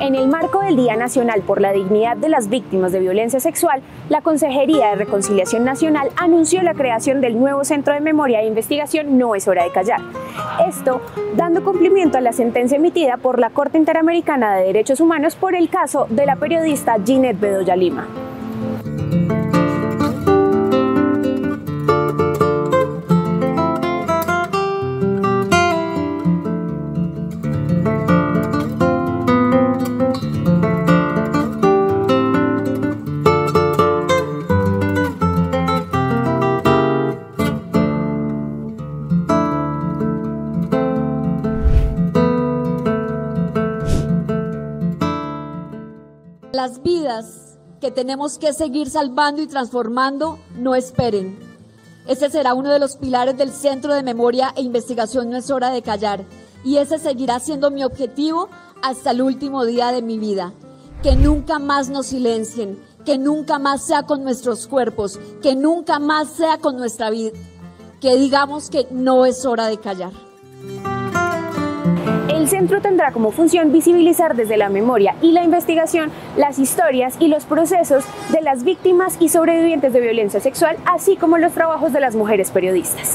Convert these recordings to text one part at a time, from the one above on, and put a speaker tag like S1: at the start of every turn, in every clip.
S1: En el marco del Día Nacional por la Dignidad de las Víctimas de Violencia Sexual, la Consejería de Reconciliación Nacional anunció la creación del nuevo Centro de Memoria e Investigación No es hora de callar. Esto dando cumplimiento a la sentencia emitida por la Corte Interamericana de Derechos Humanos por el caso de la periodista Ginette Bedoya Lima.
S2: Las vidas que tenemos que seguir salvando y transformando no esperen. Ese será uno de los pilares del Centro de Memoria e Investigación No es hora de callar, y ese seguirá siendo mi objetivo hasta el último día de mi vida. Que nunca más nos silencien, que nunca más sea con nuestros cuerpos, que nunca más sea con nuestra vida, que digamos que no es hora de callar.
S1: El centro tendrá como función visibilizar desde la memoria y la investigación las historias y los procesos de las víctimas y sobrevivientes de violencia sexual, así como los trabajos de las mujeres periodistas.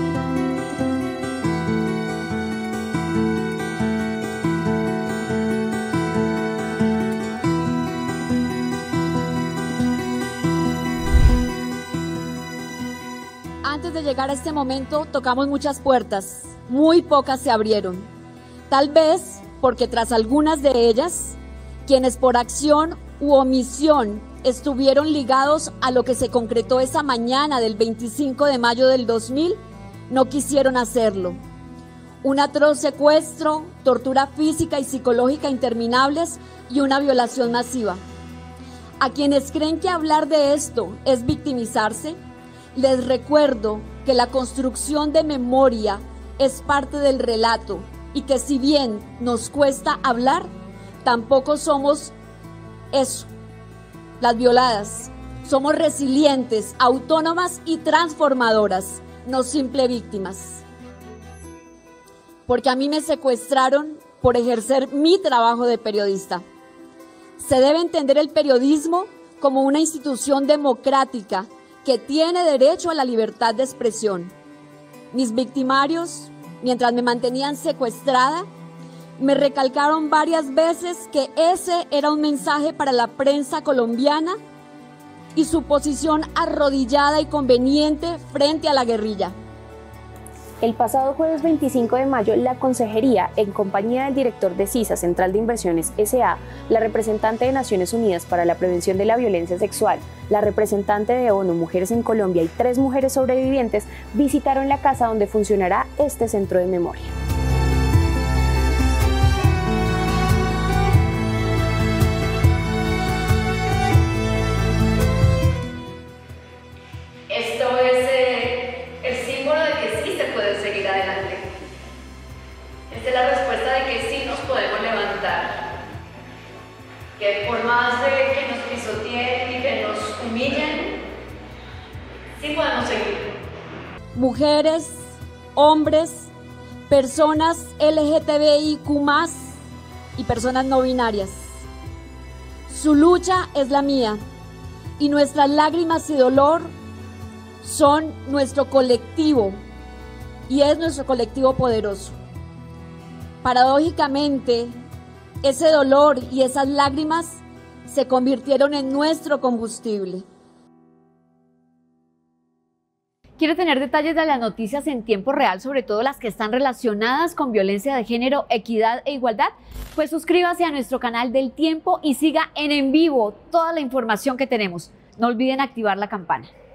S2: Antes de llegar a este momento tocamos muchas puertas, muy pocas se abrieron. Tal vez porque tras algunas de ellas, quienes por acción u omisión estuvieron ligados a lo que se concretó esa mañana del 25 de mayo del 2000, no quisieron hacerlo. Un atroz secuestro, tortura física y psicológica interminables y una violación masiva. A quienes creen que hablar de esto es victimizarse, les recuerdo que la construcción de memoria es parte del relato, y que si bien nos cuesta hablar, tampoco somos eso, las violadas. Somos resilientes, autónomas y transformadoras, no simples víctimas. Porque a mí me secuestraron por ejercer mi trabajo de periodista. Se debe entender el periodismo como una institución democrática que tiene derecho a la libertad de expresión. Mis victimarios, mientras me mantenían secuestrada, me recalcaron varias veces que ese era un mensaje para la prensa colombiana y su posición arrodillada y conveniente frente a la guerrilla.
S1: El pasado jueves 25 de mayo, la Consejería, en compañía del director de CISA, Central de Inversiones S.A., la representante de Naciones Unidas para la Prevención de la Violencia Sexual, la representante de ONU Mujeres en Colombia y 3 mujeres sobrevivientes, visitaron la casa donde funcionará este centro de memoria.
S3: Esto es el símbolo de que sí se puede seguir adelante. Esta es la respuesta de que sí nos podemos levantar. Que por más de que nos pisoteen y que nos humillen, sí podemos seguir.
S2: Mujeres, hombres, personas LGTBIQ+, y personas no binarias. Su lucha es la mía y nuestras lágrimas y dolor son nuestro colectivo y es nuestro colectivo poderoso. Paradójicamente, ese dolor y esas lágrimas se convirtieron en nuestro combustible.
S4: ¿Quiere tener detalles de las noticias en tiempo real, sobre todo las que están relacionadas con violencia de género, equidad e igualdad? Pues suscríbase a nuestro canal del Tiempo y siga en vivo toda la información que tenemos. No olviden activar la campana.